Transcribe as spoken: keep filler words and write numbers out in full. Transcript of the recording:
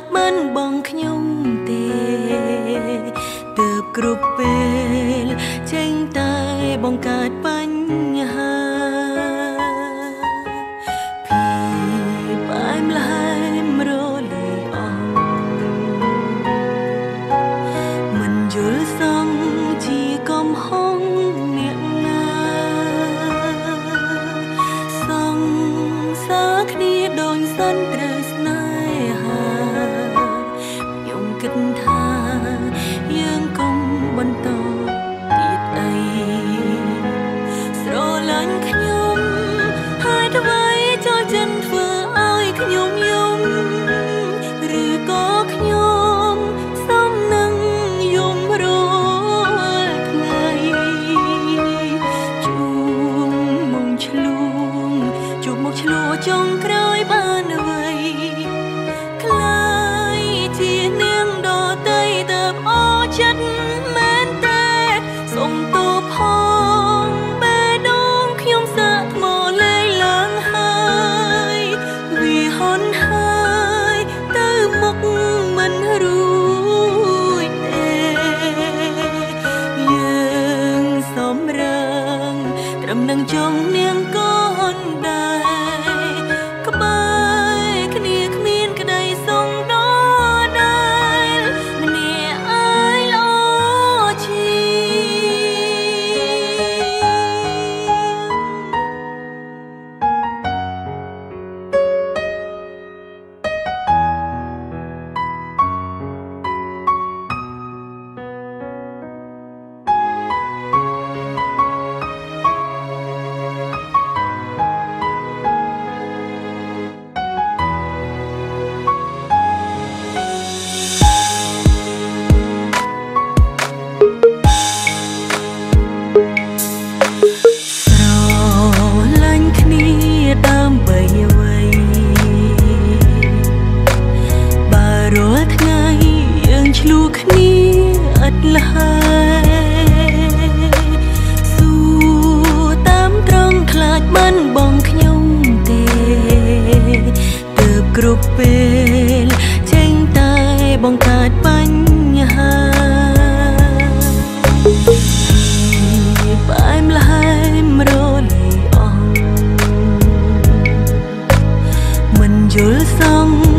ចមិនបងខ្ញុំទេទើបគ្រប់ពេលចេញតែបង្កើតបញ្ហាពីផ្អែមល្ហែមរលីអស់មិនយល់សងជាកំហុសអ្នកណាសងសាគ្នាដូចសិនត្រូវស្នេហាខ្ញុំគិតថាយើងកុំបន្តទៀតអីស្រឡាញ់ខ្ញុំហើយអ្វីចូលចិត្តធ្វើឲ្យខ្ញុំយំឬក៏ខ្ញុំសំនឹងយំរាល់ថ្ងៃជួងមកឆ្លួងជួបមកឆ្លួចុងក្រោយបានអ្វីខ្លាយជានាងដតីទៅអស់ចិត្តមែនទេសុំទោសផងបេះដូងខ្ញុំសាក់ថ្មលេងឡើងហើយវាហន់ហើយទៅមុខមិនរួចទេយើងសម្រាំងត្រឹមនឹងចង់នាងកូនដែរក្បែរគ្នាគ្មានក្តីសុំដល់ដែរម្នាក់ឯងល្អជាឆ្លួគ្នាឥតលហើយសួរតាមត្រង់ខ្លាចមិនបងខ្ញុំទេទើបគ្រប់ពេលចេញតែបង្កើតបញ្ហាផ្អែមល្ហែមរលីអស់មិនយល់សង